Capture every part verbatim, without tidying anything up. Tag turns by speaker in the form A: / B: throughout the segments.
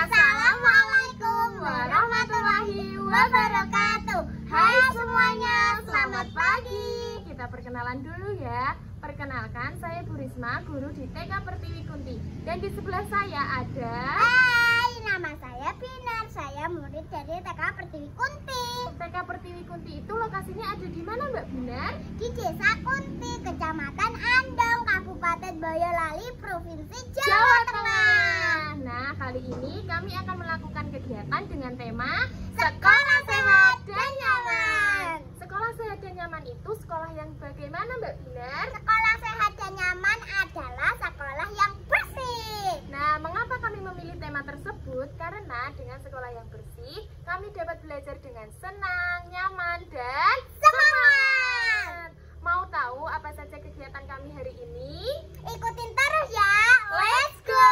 A: Assalamualaikum warahmatullahi wabarakatuh. Hai semuanya, selamat pagi. Kita perkenalan dulu ya. Perkenalkan, saya Bu Risma, guru di T K Pertiwi Kunti. Dan di sebelah saya ada...
B: Hai, nama saya Pinar. Saya murid dari T K Pertiwi Kunti.
A: T K Pertiwi Kunti itu lokasinya ada di mana Mbak Binar?
B: Di Desa Kunti, Kecamatan Andong, Kabupaten Boyolali, Provinsi Jawa, Jawa Tengah.
A: Nah, kali ini kami akan melakukan kegiatan dengan tema Sekolah Sehat dan Nyaman. Sekolah Sehat dan Nyaman itu sekolah yang bagaimana Mbak Binar?
B: Sekolah sehat dan nyaman adalah sekolah yang bersih.
A: Nah, mengapa kami memilih tema tersebut? Karena dengan sekolah yang bersih, kami dapat belajar dengan senang, nyaman, dan semangat. Mau tahu apa saja kegiatan kami hari ini?
B: Ikutin terus ya.
A: Let's go!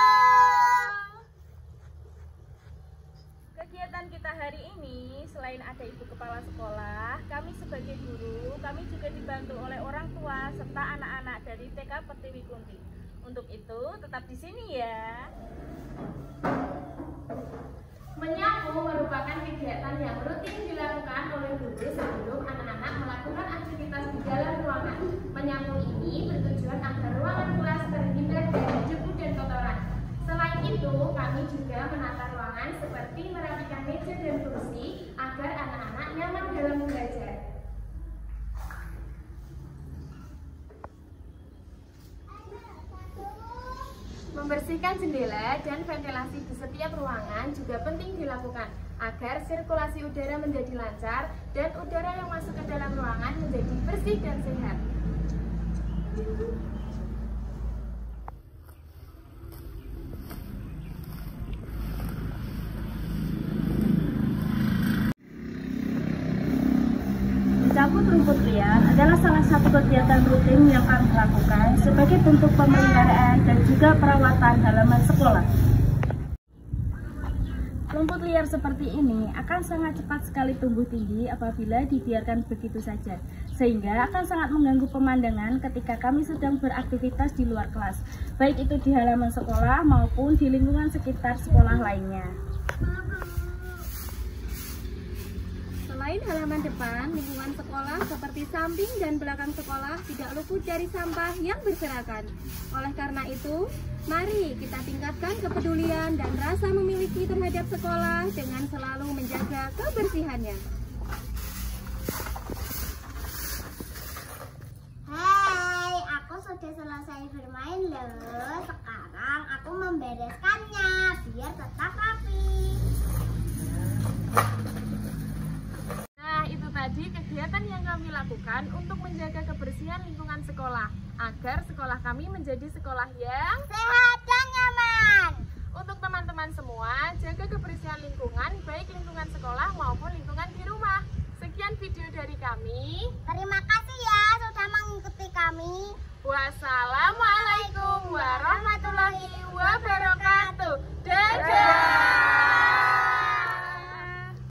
C: Kegiatan kita hari ini, selain ada ibu kepala sekolah, kami sebagai guru, kami juga dibantu oleh orang tua serta anak-anak dari T K Pertiwi Kunti. Untuk itu, tetap di sini ya.
A: Menyapu merupakan kegiatan yang rutin dilakukan oleh guru sebelum anak-anak melakukan aktivitas di dalam ruangan. Menyapu ini bertujuan agar ruangan kelas terhindar dari debu dan kotoran. Selain itu, kami juga menata ruangan seperti merapikan meja dan kursi agar anak-anak nyaman dalam belajar. Membersihkan jendela dan ventilasi di setiap ruangan juga penting dilakukan agar sirkulasi udara menjadi lancar dan udara yang masuk ke dalam ruangan menjadi bersih dan sehat.
C: Mencabut rumput liar adalah salah satu kegiatan rutin yang kami lakukan sebagai bentuk pemeliharaan dan juga perawatan halaman sekolah. Rumput liar seperti ini akan sangat cepat sekali tumbuh tinggi apabila dibiarkan begitu saja, sehingga akan sangat mengganggu pemandangan ketika kami sedang beraktivitas di luar kelas, baik itu di halaman sekolah maupun di lingkungan sekitar sekolah lainnya.
A: Selain halaman depan, lingkungan sekolah seperti samping dan belakang sekolah tidak luput dari sampah yang berserakan. Oleh karena itu, mari kita tingkatkan kepedulian dan rasa memiliki terhadap sekolah dengan selalu menjaga kebersihannya.
B: Hai, aku sudah selesai bermain loh. Sekarang aku membereskannya biar tetap rapi.
A: Tadi kegiatan yang kami lakukan untuk menjaga kebersihan lingkungan sekolah agar sekolah kami menjadi sekolah yang
B: sehat dan nyaman.
A: Untuk teman-teman semua, jaga kebersihan lingkungan baik lingkungan sekolah maupun lingkungan di rumah. Sekian video dari kami.
B: Terima kasih ya sudah mengikuti kami.
A: Wassalamualaikum warahmatullahi wabarakatuh.